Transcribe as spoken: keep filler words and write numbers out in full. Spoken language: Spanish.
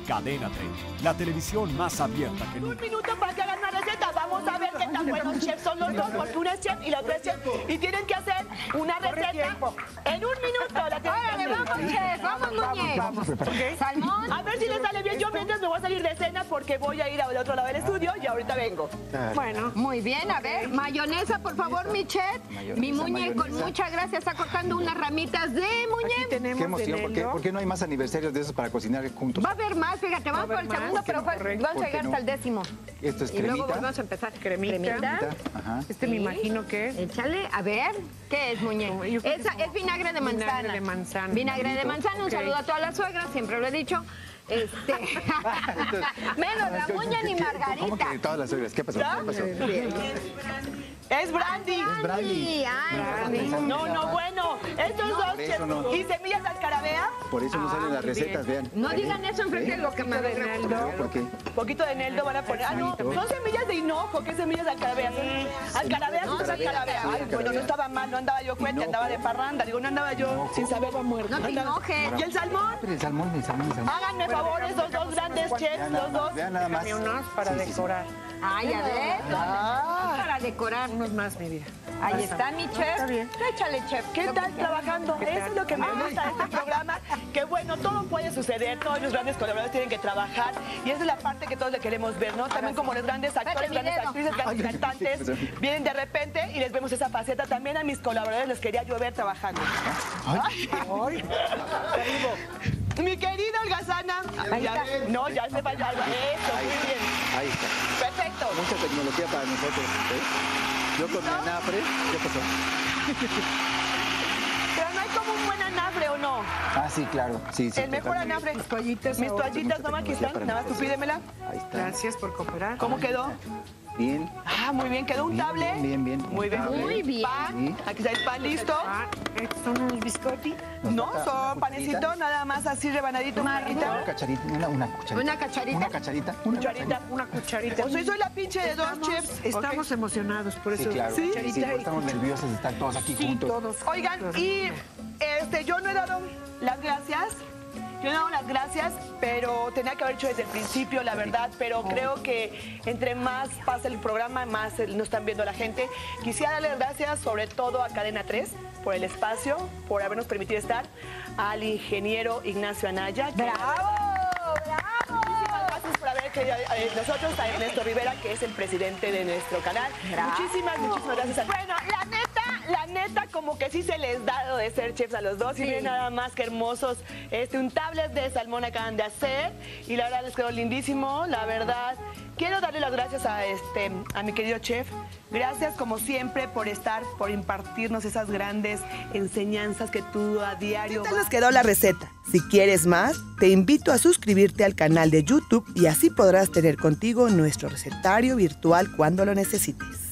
Cadena treinta, la televisión más abierta que nunca. Un minuto para que hagan una receta. Vamos a ver qué tan buenos chefs son los dos, porque una es chef y la otra es chef. Y tienen que hacer una receta en un minuto. La Órale, vamos, chef, vamos, Muñe. Vamos, Okay. Salmón. A ver si les sale bien. Yo mientras me voy a salir de cena porque voy a ir al otro lado del estudio y ahorita vengo. Bueno, muy bien, a ver, mayonesa, por favor, mi chef. Mi Muñe, con muchas gracias, está cortando unas ramitas de Muñe. Qué emoción, ¿por qué, ¿por qué no hay más aniversarios de esos para cocinar juntos? Va a haber más, fíjate, vamos por el segundo, pero fue- vamos a llegar hasta el décimo. Esto es Y luego cremita. volvemos a empezar. Cremita. Cremita. Ajá. Este me imagino que es. Échale, a ver, ¿qué es, Muñe? Como- yo creo que Esa es como es vinagre de manzana. vinagre de manzana. Vinagre de manzana, un Ok. saludo a todas las suegras, siempre lo he dicho. Este. Menos la Muñe ni ¿Cómo Margarita. que todas las suegras? ¿Qué pasó? ¿Qué pasó? Es brandy. Es brandy. Ay, No, no, bueno. Estos dos por eso chefs. no. ¿Y semillas de alcarabea? Por eso no salen las muy bien. recetas, vean. no digan eso enfrente de lo que me de Naldo. ¿Por qué? Poquito de neldo van a poner. Ah, no, son semillas de hinojo. ¿Qué semillas de alcarabea? Son alcarabea, son alcarabea. Ay, bueno, no estaba mal, no andaba yo cuenta, andaba de parranda. Digo, no andaba yo sin saber va muerto. No te enojes. ¿Y el salmón? Pero el salmón, el salmón, el salmón. Háganme favor esos dos grandes chefs, Vean los nada dos. más, vean nada más. Y unos para Sí, sí, sí. decorar. Ay, a ver. Ah. Para decorar. Unos más, mi vida. Ahí está mi chef. Está bien. Échale, chef. ¿Qué tal trabajando? ¿Qué Eso tal? es lo que me gusta de este programa. Que bueno, todo puede suceder, todos los grandes colaboradores tienen que trabajar y esa es la parte que todos le queremos ver, ¿no? También como los grandes actores, Dale, grandes video. actrices, grandes Ay, cantantes vienen de repente y les vemos esa faceta. También a mis colaboradores les quería yo ver trabajando. Ay, Mi querida Holgazana. Ya- no, ya se va ya, eso, muy bien. ahí está. Perfecto. Mucha tecnología para nosotros. ¿eh? Yo con mi anafre, ¿qué pasó? Pero no hay como un buen anafre, ¿o no? Ah, sí, claro. Sí, sí. El mejor totalmente. anafre. Mis toallitas Mis ahora. toallitas, no, aquí están. Nada más tú pídemela. Ahí está. Gracias por cooperar. ¿Cómo quedó? Bien. Ah, muy bien. ¿Quedó un Bien, table? bien, bien, bien. Muy bien. Table. Muy bien. Pan. Aquí está el pan listo. Ah, ¿estos son unos biscotti? No, falta son una panecito, cucharita. nada más así rebanadito, Una marquita. cacharita, una, una cucharita. ¿Una cacharita? Una cacharita. Una Cucharita. Una cucharita. O soy, soy la pinche de dos Estamos, chefs. estamos emocionados, por Sí, eso. claro. Sí, Sí, sí, cucharita y estamos nerviosos de estar todos aquí Sí, juntos. todos. Oigan, juntos. y este, yo no he dado las gracias. Yo no he dado las gracias, pero tenía que haber hecho desde el principio, la verdad. Pero creo que entre más pasa el programa, más nos están viendo la gente. Quisiera darle las gracias sobre todo a Cadena tres por el espacio, por habernos permitido estar, al ingeniero Ignacio Anaya. que- ¡Bravo! ¡Bravo! Muchísimas gracias por haber querido eh, nosotros, a Ernesto Rivera, que es el presidente de nuestro canal. Bravo. Muchísimas, muchísimas gracias. a- Bueno, la neta, la neta, como que sí se les da lo de ser chefs a los dos. Y Sí. miren nada más que hermosos. Este, un tablet de salmón acaban de hacer. Y la verdad les quedó lindísimo, la verdad. Quiero darle las gracias a, este, a mi querido chef. Gracias, como siempre, por estar, por impartirnos esas grandes enseñanzas que tú a diario... ¿Qué tal les quedó la receta? Si quieres más, te invito a suscribirte al canal de YouTube y así podrás tener contigo nuestro recetario virtual cuando lo necesites.